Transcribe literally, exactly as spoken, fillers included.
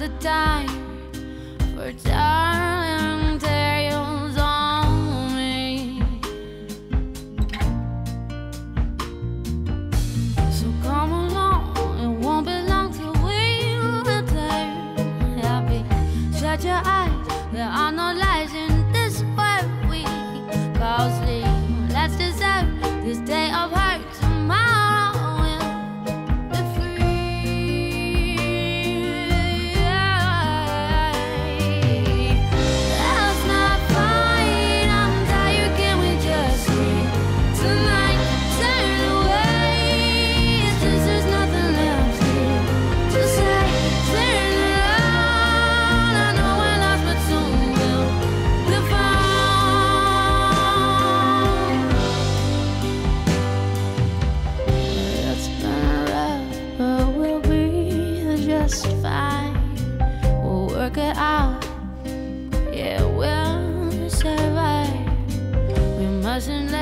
the time for telling tales on me. So come along, it won't be long till we'll turn happy. Shut your eyes, there are no lies in this world we call sleep. Let's deserve this day of hurt. Tomorrow we'll be free. Let's not fight, I'm tired, can we just sleep tonight? Turn away, it's just there's nothing left here to say. Turn around, I know we're lost, but soon we'll be found. It's been rough, but we'll be just fine. We'll work it out, yeah, we'll survive. We mustn't